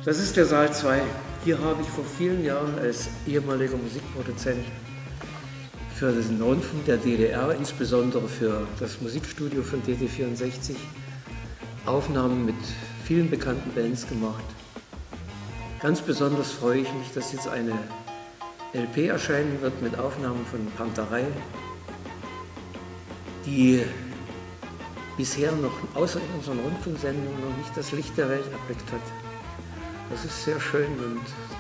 Das ist der Saal 2. Hier habe ich vor vielen Jahren als ehemaliger Musikproduzent für den Rundfunk der DDR, insbesondere für das Musikstudio von DD64, Aufnahmen mit vielen bekannten Bands gemacht. Ganz besonders freue ich mich, dass jetzt eine LP erscheinen wird mit Aufnahmen von PANTA RHEI, die bisher noch außer in unseren Rundfunksendungen noch nicht das Licht der Welt erblickt hat. Das ist sehr schön und